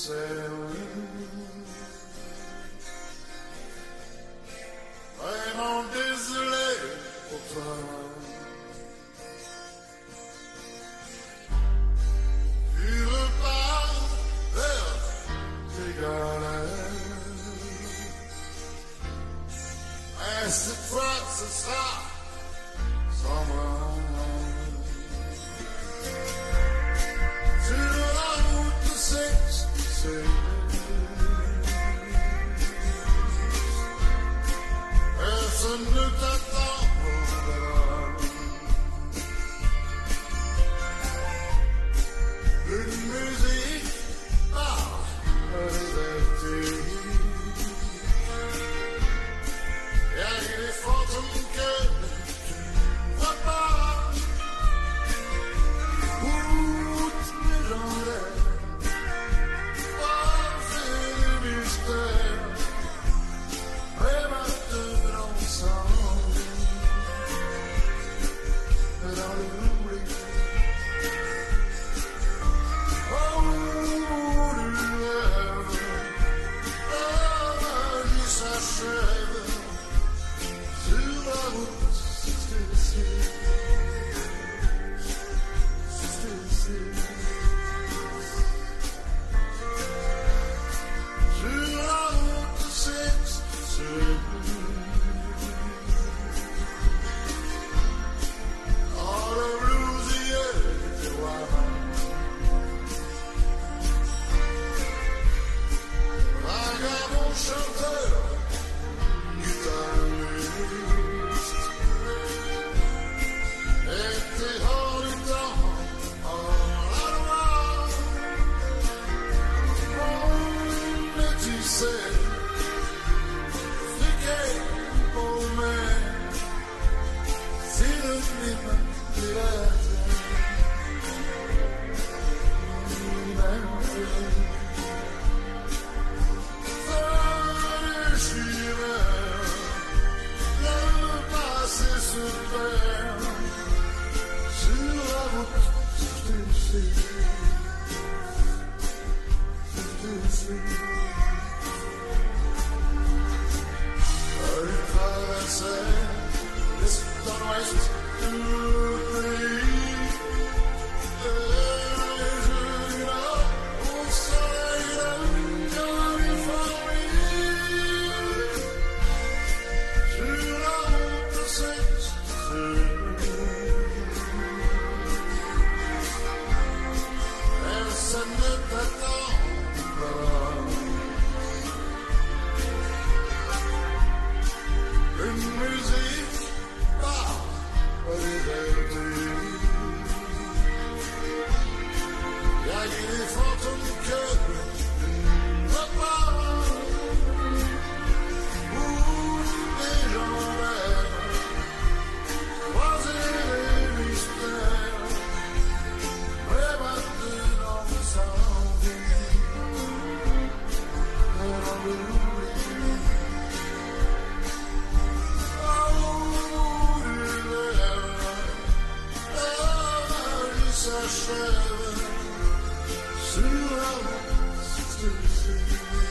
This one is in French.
Vraiment désolé pour toi. Tu repars vers tes galères. Mais cette fois ce sera sans moi. Sur la route c'est personne ne t'attend. Une musique par liberté. Et les fantômes que tu ne vois pas. Route légendaire. Oh, c'est le mystère. Et maintenant ensemble. Dans l'oubli. Oh, lumière. Oh, la vie s'achève. Sur la route, c'est ici. C'est ici. Sur la route, c'est ici. All the blues, yeah, you are. Vagabond chanteur, guitariste. Et t'es hors du temps, hors la loi. Oh, mais tu sais, friqué, paumé, synonyme de liberté. Fin du chimère, le passé se perd. Sur la route, c'est ici. C'est ici. Elle traversait l'est en ouest du pays. Les jeux du nord au soleil de Californie. Sur la route, c'est personne ne t'attend pas. Une musique par liberté. Y'a des fantômes que tu ne vois pas. Ou des légendaires. Croiser les mystères. Mais maintenant sans vie. Dans l'oubli. S'achève sur la route, c'est ici.